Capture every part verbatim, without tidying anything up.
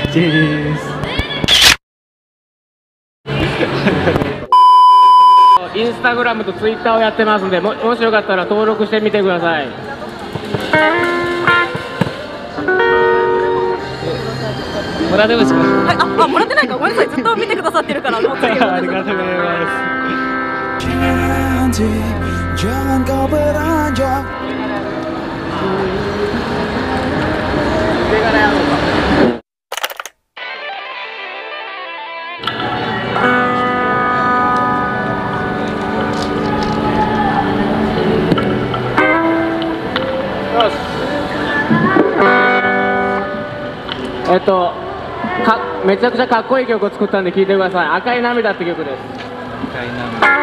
チーズ。 インスタグラムとツイッターをやってますんで、も, もしよかったら登録してみてください。 もらってますか。 はい、あ、あ、もらってないか、ごめんなさい、ずっと見てくださってるから、もう次。 ありがとうございます。 Jangan kau beranjak. えっとかめちゃくちゃかっこいい曲を作ったんで聴いてください。赤い涙って曲です。 赤い涙。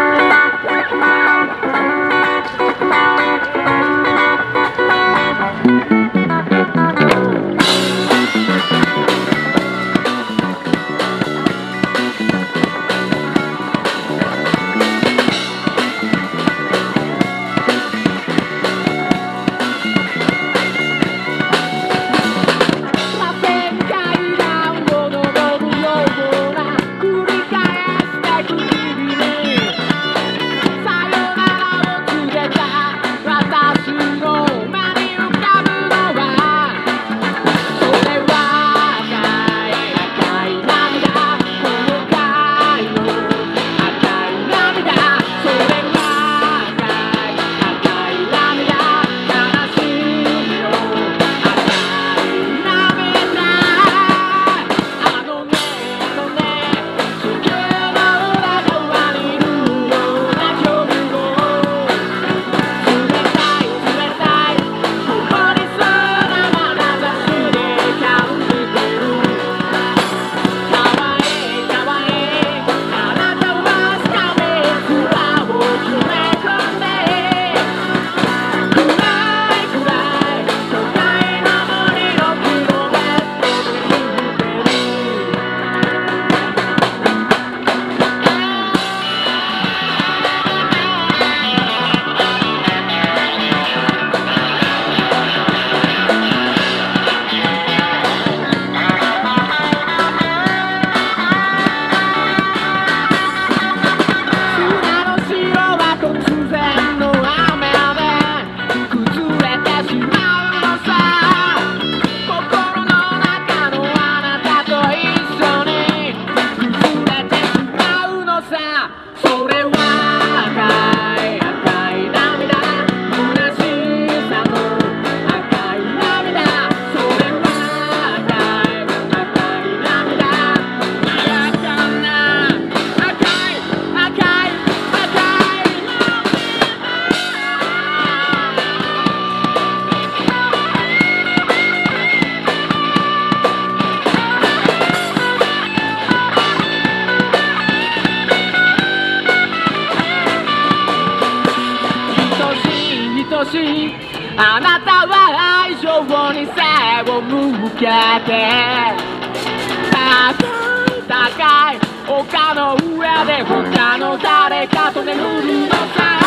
あなたは愛情に背を向けて高い高い丘の上で他の誰かと眠るのさ。